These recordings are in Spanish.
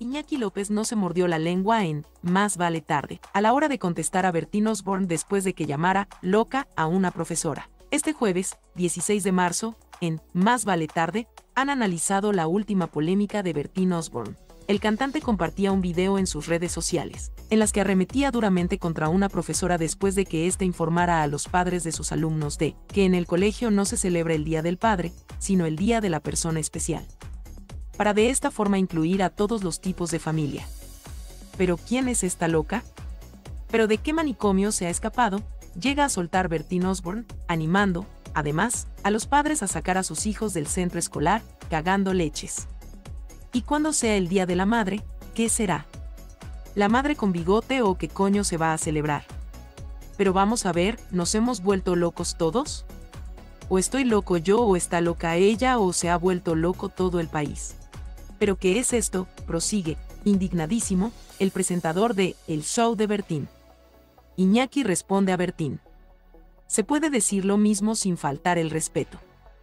Iñaki López no se mordió la lengua en Más vale tarde, a la hora de contestar a Bertín Osborne después de que llamara loca a una profesora. Este jueves, 16 de marzo, en Más vale tarde, han analizado la última polémica de Bertín Osborne. El cantante compartía un video en sus redes sociales, en las que arremetía duramente contra una profesora después de que ésta informara a los padres de sus alumnos de que en el colegio no se celebra el Día del Padre, sino el Día de la Persona Especial, para de esta forma incluir a todos los tipos de familia. ¿Pero quién es esta loca? ¿Pero de qué manicomio se ha escapado? Llega a soltar Bertín Osborne, animando, además, a los padres a sacar a sus hijos del centro escolar, cagando leches. Y cuando sea el Día de la Madre, ¿qué será? ¿La madre con bigote o qué coño se va a celebrar? Pero vamos a ver, ¿nos hemos vuelto locos todos? ¿O estoy loco yo o está loca ella o se ha vuelto loco todo el país? ¿Pero qué es esto?, prosigue, indignadísimo, el presentador de El Show de Bertín. Iñaki responde a Bertín. Se puede decir lo mismo sin faltar el respeto.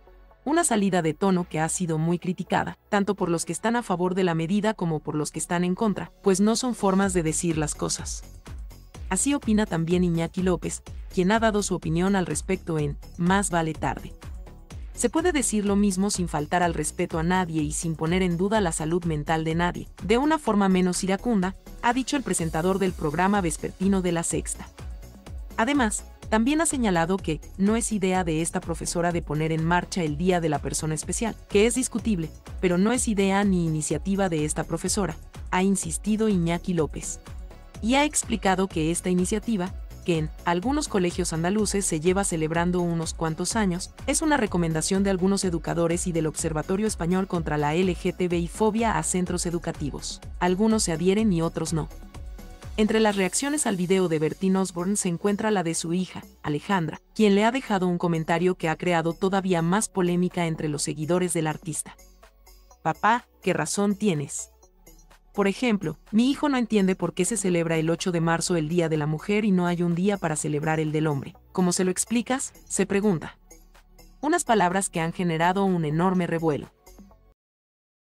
Una salida de tono que ha sido muy criticada, tanto por los que están a favor de la medida como por los que están en contra, pues no son formas de decir las cosas. Así opina también Iñaki López, quien ha dado su opinión al respecto en Más vale tarde. Se puede decir lo mismo sin faltar al respeto a nadie y sin poner en duda la salud mental de nadie, de una forma menos iracunda, ha dicho el presentador del programa vespertino de La Sexta. Además, también ha señalado que no es idea de esta profesora de poner en marcha el Día de la Persona Especial, que es discutible, pero no es idea ni iniciativa de esta profesora, ha insistido Iñaki López. Y ha explicado que esta iniciativa, que en algunos colegios andaluces se lleva celebrando unos cuantos años, es una recomendación de algunos educadores y del Observatorio Español contra la LGTBI-fobia a centros educativos. Algunos se adhieren y otros no. Entre las reacciones al video de Bertín Osborne se encuentra la de su hija, Alejandra, quien le ha dejado un comentario que ha creado todavía más polémica entre los seguidores del artista. Papá, ¿qué razón tienes? Por ejemplo, mi hijo no entiende por qué se celebra el 8 de marzo el Día de la Mujer y no hay un día para celebrar el del hombre. ¿Cómo se lo explicas?, se pregunta. Unas palabras que han generado un enorme revuelo.